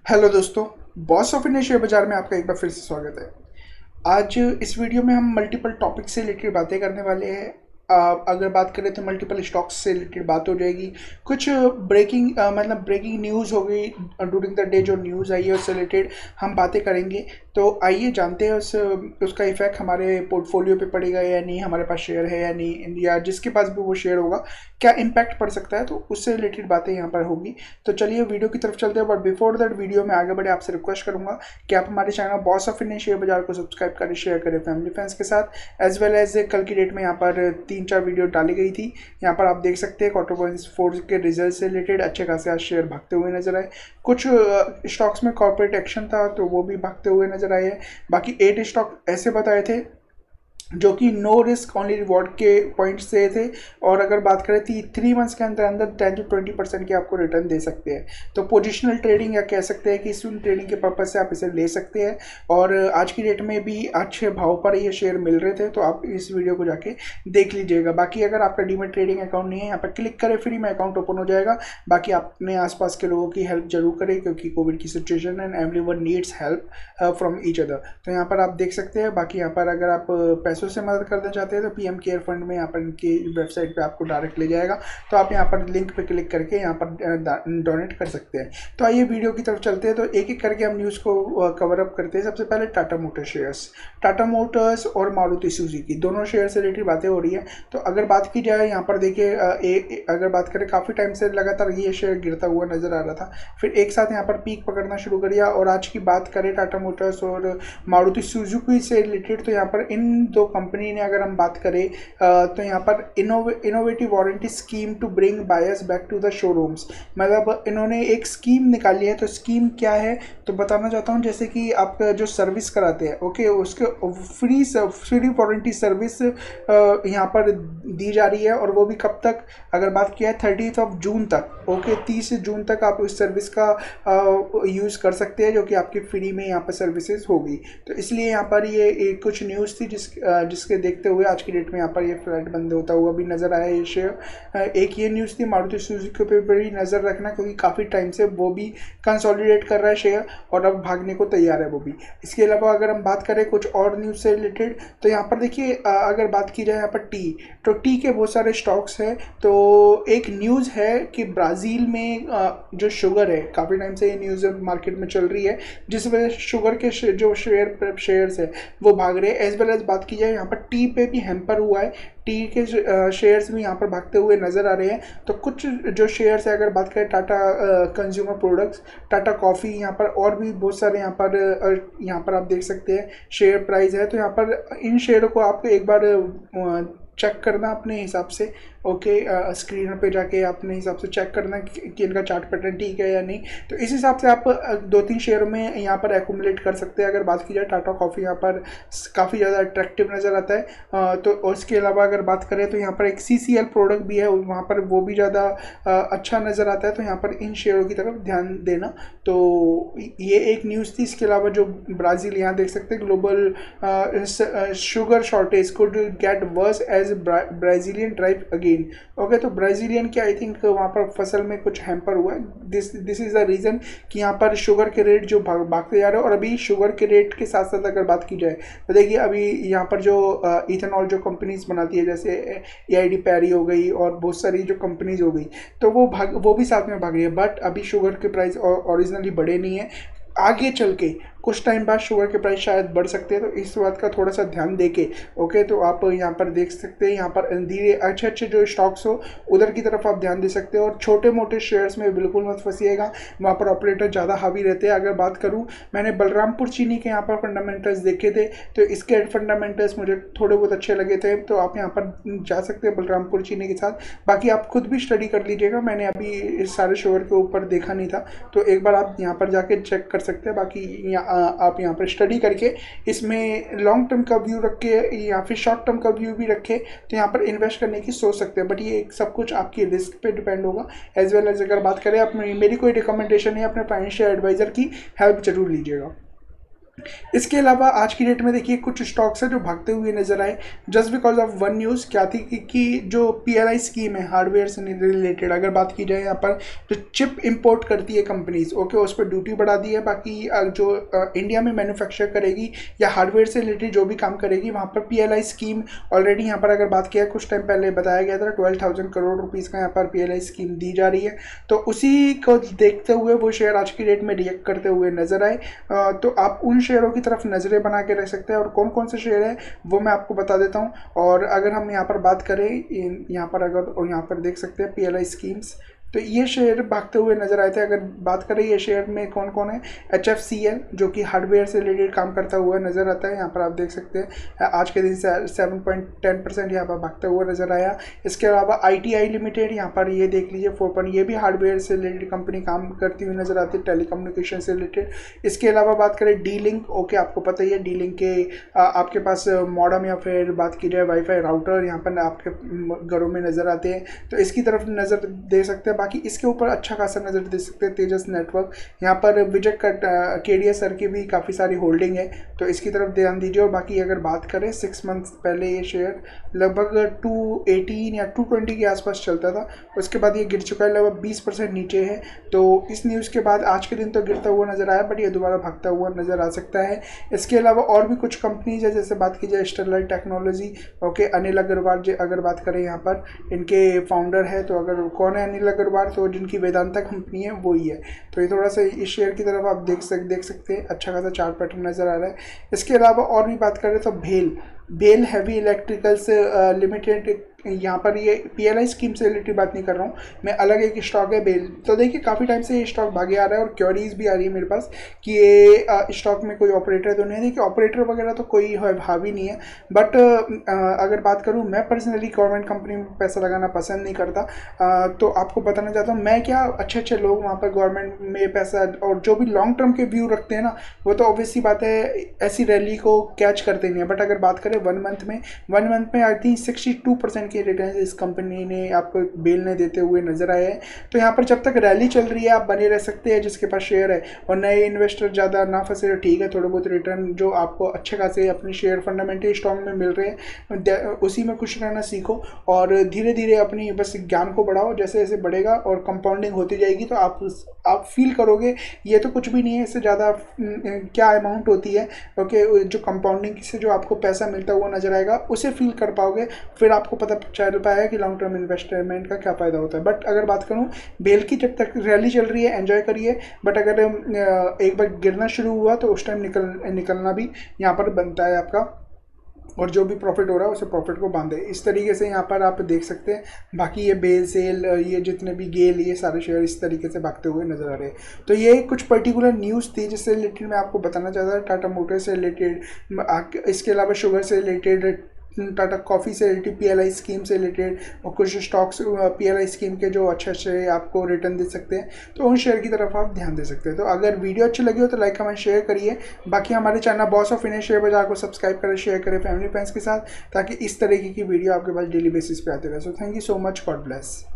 Hello दोस्तों। Boss of India share बाजार में आपका एक बार फिर से स्वागत है। आज इस वीडियो में हम मल्टीपल टॉपिक से रिलेटेड बातें करने वाले हैं। अगर बात करें तो मल्टीपल स्टॉक्स से रिलेटेड बात हो जाएगी। कुछ ब्रेकिंग मतलब ब्रेकिंग न्यूज़ हो गई ड्यूरिंग द डे, जो न्यूज़ आई है उससे रिलेटेड हम बातें करेंगे। तो आइए जानते हैं उसका इफेक्ट हमारे पोर्टफोलियो पे पड़ेगा या नहीं, हमारे पास शेयर है या नहीं, या जिसके पास भी वो शेयर होगा क्या इम्पैक्ट पड़ सकता है, तो उससे रिलेटेड बातें यहाँ पर होगी। तो चलिए वीडियो की तरफ चलते हैं। बट बिफोर दैट वीडियो में आगे बढ़े आपसे रिक्वेस्ट करूंगा कि आप हमारे channel boss of India share बाजार को सब्सक्राइब करें, शेयर करें फैमिली फ्रेंड्स के साथ। एज वेल एज कल की डेट में यहाँ पर 3-4 वीडियो डाली गई थी। यहाँ पर आप देख सकते हैं ऑटो24 के रिजल्ट से रिलेटेड अच्छे खासे आज शेयर भागते हुए नजर आए। कुछ स्टॉक्स में कॉर्पोरेट एक्शन था तो वो भी भागते हुए नजर आए हैं। बाकी 8 स्टॉक ऐसे बताए थे जो कि नो रिस्क ऑनली रिवॉर्ड के पॉइंट से थे, और अगर बात करें तो 3 मंथ्स के अंदर अंदर 10 to 20% के आपको रिटर्न दे सकते हैं। तो पोजिशनल ट्रेडिंग या कह सकते हैं कि स्विंग ट्रेडिंग के पर्पज से आप इसे ले सकते हैं। और आज की डेट में भी अच्छे भाव पर ये शेयर मिल रहे थे, तो आप इस वीडियो को जाके देख लीजिएगा। बाकी अगर आपका डीमेट ट्रेडिंग अकाउंट नहीं है, यहाँ पर क्लिक करें, फ्री में अकाउंट ओपन हो जाएगा। बाकी अपने आसपास के लोगों की हेल्प जरूर करें, क्योंकि कोविड की situation and everyone needs help from each other. तो यहाँ पर आप देख सकते हैं। बाकी यहाँ पर अगर आप पैसों से मदद करना चाहते हैं तो पीएम केयर फंड में यहाँ पर इनकी वेबसाइट पे आपको डायरेक्ट ले जाएगा। तो आप यहाँ पर लिंक पे क्लिक करके यहाँ पर डोनेट कर सकते हैं। तो आइए वीडियो की तरफ चलते हैं। तो एक एक करके हम न्यूज़ को कवर अप करते हैं। सबसे पहले Tata Motors shares. Tata Motors और मारुति सुजुकी दोनों शेयर से रिलेटेड बातें हो रही है। तो अगर बात की जाए यहाँ पर देखिए, अगर बात करें काफ़ी टाइम से लगातार ये शेयर गिरता हुआ नजर आ रहा था, फिर एक साथ यहाँ पर पीक पकड़ना शुरू कर दिया। और आज की बात करें टाटा मोटर्स और मारुति सुजुकी से रिलेटेड, तो यहाँ पर इन दो कंपनी ने अगर हम बात करें तो यहाँ पर innovative warranty scheme to bring buyers back to the showrooms, मतलब इन्होंने एक स्कीम निकाली है। तो स्कीम क्या है तो बताना चाहता हूँ। जैसे कि आप जो सर्विस कराते हैं, ओके, उसके फ्री वारंटी सर्विस यहाँ पर दी जा रही है। और वो भी कब तक, अगर बात किया है 30 जून तक, ओके, 30 जून तक आप इस सर्विस का यूज़ कर सकते हैं, जो कि आपकी फ्री में यहाँ पर सर्विसेज होगी। तो इसलिए यहाँ पर ये कुछ न्यूज़ थी जिसके देखते हुए आज की डेट में यहाँ पर ये फ्लैट बंद होता हुआ भी नजर आया ये शेयर। एक ये न्यूज़ थी। मारुति सुजुकी पे भी नज़र रखना, क्योंकि काफ़ी टाइम से वो भी कंसोलिडेट कर रहा है शेयर और अब भागने को तैयार है वो भी। इसके अलावा अगर हम बात करें कुछ और न्यूज़ से रिलेटेड, तो यहाँ पर देखिए, अगर बात की जाए यहाँ पर तो टी के बहुत सारे स्टॉक्स हैं। तो एक न्यूज़ है कि ब्राज़ील में जो शुगर है, काफ़ी टाइम से ये न्यूज़ मार्केट में चल रही है, जिस वजह से शुगर के जो शेयर्स है वो भाग रहे हैं। एज वेल एज बात की जाए यहाँ पर टी पे भी हैम्पर हुआ है। टी के शेयर्स भी यहाँ पर भागते हुए नजर आ रहे हैं। तो कुछ जो शेयर्स है, अगर बात करें Tata Consumer Products, Tata Coffee, यहाँ पर और भी बहुत सारे यहाँ पर आप देख सकते हैं शेयर प्राइस है। तो यहाँ पर इन शेयरों को आपको एक बार चेक करना अपने हिसाब से, ओके, स्क्रीन पे जाके अपने हिसाब से चेक करना कि इनका चार्ट पैटर्न ठीक है या नहीं। तो इस हिसाब से आप 2-3 शेयर में यहाँ पर एक्यूमुलेट कर सकते हैं। अगर बात की जाए टाटा कॉफ़ी यहाँ पर काफ़ी ज़्यादा अट्रैक्टिव नज़र आता है। तो उसके अलावा अगर बात करें तो यहाँ पर एक CCL प्रोडक्ट भी है, वहाँ पर वो भी ज़्यादा अच्छा नज़र आता है। तो यहाँ पर इन शेयरों की तरफ ध्यान देना। तो ये एक न्यूज़ थी। इसके अलावा जो ब्राज़ील, यहाँ देख सकते हैं, global sugar shortage could get worse as Brazilian drive again. Okay, तो ब्राज़ीलियन की आई थिंक वहाँ पर फसल में कुछ हैम्पर हुआ है। दिस इज द रीज़न कि यहाँ पर शुगर के रेट जो भागते जा रहे हैं। और अभी शुगर के रेट के साथ साथ अगर बात की जाए तो देखिए, अभी यहाँ पर जो इथेनॉल जो कंपनीज बनाती है, जैसे AID पैरी हो गई और बहुत सारी जो कंपनीज हो गई, तो वो भी साथ में भाग रही है। बट अभी शुगर के प्राइस ओरिजिनली बढ़े नहीं है। आगे चल के कुछ टाइम बाद शुगर के प्राइस शायद बढ़ सकते हैं। तो इस बात का थोड़ा सा ध्यान देके, ओके, तो आप यहाँ पर देख सकते हैं, यहाँ पर धीरे अच्छे जो स्टॉक्स हो उधर की तरफ आप ध्यान दे सकते हो। और छोटे मोटे शेयर्स में बिल्कुल मत फंसिएगा, वहाँ पर ऑपरेटर ज़्यादा हावी रहते हैं। अगर बात करूँ, मैंने बलरामपुर चीनी के यहाँ पर फंडामेंटल्स देखे थे, तो इसके फंडामेंटल्स मुझे थोड़े बहुत अच्छे लगे थे। तो आप यहाँ पर जा सकते हैं बलरामपुर चीनी के साथ। बाकी आप खुद भी स्टडी कर लीजिएगा, मैंने अभी इस सारे शेयर के ऊपर देखा नहीं था, तो एक बार आप यहाँ पर जाके चेक कर सकते हैं। बाकी आप यहाँ पर स्टडी करके इसमें लॉन्ग टर्म का व्यू रख के या फिर शॉर्ट टर्म का व्यू भी रखे, तो यहाँ पर इन्वेस्ट करने की सोच सकते हैं। बट ये सब कुछ आपकी रिस्क पे डिपेंड होगा। एज वेल एज अगर बात करें, आप मेरी कोई रिकमेंडेशन है, अपने फाइनेंशियल एडवाइजर की हेल्प जरूर लीजिएगा। इसके अलावा आज की डेट में देखिए कुछ स्टॉक्स हैं जो भागते हुए नजर आए just because of one news क्या थी कि जो पीएलआई स्कीम है हार्डवेयर से रिलेटेड, अगर बात की जाए यहाँ पर जो चिप इंपोर्ट करती है कंपनीज, ओके, उस पर ड्यूटी बढ़ा दी है। बाकी जो इंडिया में मैन्युफैक्चर करेगी या हार्डवेयर से रिलेटेड जो भी काम करेगी वहाँ पर पीएलआई स्कीम ऑलरेडी यहाँ पर अगर बात किया कुछ टाइम पहले बताया गया था 12,000 करोड़ रुपीज़ का यहाँ पर पीएलआई स्कीम दी जा रही है। तो उसी को देखते हुए वो शेयर आज की डेट में रिएक्ट करते हुए नजर आए। तो आप उन शेयरों की तरफ नज़रें बना के रख सकते हैं और कौन कौन से शेयर है वो मैं आपको बता देता हूँ। और अगर हम यहाँ पर बात करें यहाँ पर अगर यहाँ पर देख सकते हैं पीएलआई स्कीम्स, तो ये शेयर भागते हुए नजर आए थे। अगर बात करें ये शेयर में कौन कौन है, HFCL जो कि हार्डवेयर से रिलेटेड काम करता हुआ नजर आता है, यहाँ पर आप देख सकते हैं आज के दिन 7.10% यहाँ पर भागता हुआ नजर आया। इसके अलावा ITI लिमिटेड यहाँ पर ये देख लीजिए 4. ये भी हार्डवेयर से रिलेटेड कंपनी काम करती हुई नजर आती है, टेलीकम्युनिकेशन से रिलेटेड। इसके अलावा बात करें D-Link, ओके, आपको पता ही है D-Link के आपके पास मॉडम या फिर बात की जाए वाईफाई राउटर यहाँ पर आपके घरों में नजर आते हैं, तो इसकी तरफ नज़र दे सकते हैं। बाकी इसके ऊपर अच्छा खासा नज़र दे सकते हैं तेजस नेटवर्क, यहाँ पर विजय केडिया सर की भी काफ़ी सारी होल्डिंग है, तो इसकी तरफ ध्यान दीजिए। और बाकी अगर बात करें 6 मंथ्स पहले ये शेयर लगभग 218 या 220 के आसपास चलता था, उसके बाद ये गिर चुका है, लगभग 20% नीचे है। तो इस न्यूज़ के बाद आज के दिन तो गिरता हुआ नज़र आया, बट ये दोबारा भागता हुआ नज़र आ सकता है। इसके अलावा और भी कुछ कंपनीज है, जैसे बात की जाए Sterlite Technology, okay, Anil Agarwal ji अगर बात करें यहाँ पर इनके फाउंडर है, तो अगर कौन है अनिल अग्रवाल, तो जिनकी वेदांता कंपनी है वो ही है। तो ये थोड़ा सा इस शेयर की तरफ आप देख सकते हैं, अच्छा खासा चार्ट पैटर्न नज़र आ रहा है। इसके अलावा और भी बात करें तो बेल हैवी इलेक्ट्रिकल्स लिमिटेड, यहाँ पर ये पीएलआई स्कीम से रिलेटेड बात नहीं कर रहा हूँ मैं, अलग एक स्टॉक है बेल। तो देखिए काफ़ी टाइम से ये स्टॉक भागे आ रहा है और क्वेरीज भी आ रही है मेरे पास कि ये स्टॉक में कोई ऑपरेटर तो नहीं। देखिए ऑपरेटर वगैरह तो कोई हावी नहीं है, बट अगर बात करूँ मैं पर्सनली गवर्नमेंट कंपनी में पैसा लगाना पसंद नहीं करता। तो आपको बताना चाहता हूँ मैं क्या, अच्छे अच्छे लोग वहाँ पर गवर्नमेंट में पैसा और जो भी लॉन्ग टर्म के व्यू रखते हैं ना, वो तो ऑब्वियसली बात है ऐसी रैली को कैच करते नहीं है। बट अगर बात करें 1 मंथ में आई थिंक 62% के रिटर्न इस कंपनी ने आपको बेल ने देते हुए नजर आए हैं। तो यहाँ पर जब तक रैली चल रही है आप बने रह सकते हैं जिसके पास शेयर है, और नए इन्वेस्टर ज़्यादा ना फंसे तो ठीक है, थोड़े बहुत रिटर्न जो आपको अच्छे खासे अपने शेयर फंडामेंटल स्टॉक में मिल रहे हैं उसी में खुश रहना सीखो और धीरे धीरे अपनी बस ज्ञान को बढ़ाओ। जैसे जैसे बढ़ेगा और कंपाउंडिंग होती जाएगी तो आप फील करोगे ये तो कुछ भी नहीं है, इससे ज़्यादा क्या अमाउंट होती है, ओके, जो कंपाउंडिंग से जो आपको पैसा मिलता हुआ नजर आएगा उसे फील कर पाओगे, फिर आपको पता चल पाएगा कि लॉन्ग टर्म इन्वेस्टमेंट का क्या फ़ायदा होता है। बट अगर बात करूँ बेल की, जब तक रैली चल रही है एंजॉय करिए, बट अगर एक बार गिरना शुरू हुआ तो उस टाइम निकलना भी यहाँ पर बनता है आपका, और जो भी प्रॉफिट हो रहा है उसे प्रॉफिट को बांधे। इस तरीके से यहाँ पर आप देख सकते हैं। बाकी ये बेल सेल ये जितने भी गेल ये सारे शेयर इस तरीके से भागते हुए नजर आ रहे हैं। तो ये कुछ पर्टिकुलर न्यूज़ थी जिससे रिलेटेड मैं आपको बताना चाहता था, टाटा मोटर्स से रिलेटेड, इसके अलावा शुगर से रिलेटेड, टाटा कॉफ़ी से रिलेटेड, पीएलआई स्कीम से रिलेटेड, और कुछ स्टॉक्स पीएलआई स्कीम के जो अच्छे अच्छे आपको रिटर्न दे सकते हैं, तो उन शेयर की तरफ आप ध्यान दे सकते हैं। तो अगर वीडियो अच्छी लगी हो तो लाइक कमेंट शेयर करिए। बाकी हमारे channel boss of India share बाजार को सब्सक्राइब करें, शेयर करें फैमिली फ्रेंड्स के साथ, ताकि इस तरीके की वीडियो आपके पास डेली बेसिस पे आते रहे। So thank you so much, God bless.